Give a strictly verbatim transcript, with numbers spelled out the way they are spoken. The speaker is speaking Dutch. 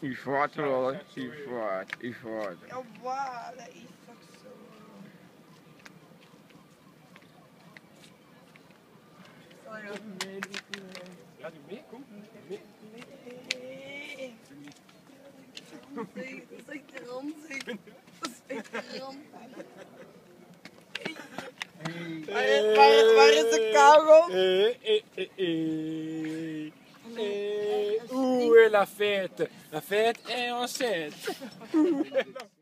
Il forte hoor, il forte, il forte. Ja, waar, dat is toch zo. Zal je dat mee doen? Ja, doe mee, kom. Mee. Nee. Dat is echt de rand, zeg. Dat is echt de rand. Waar, waar, waar is de kauwgom? Eh, eh, eh, eh. Eh, Où est la fête? La fête est enceinte.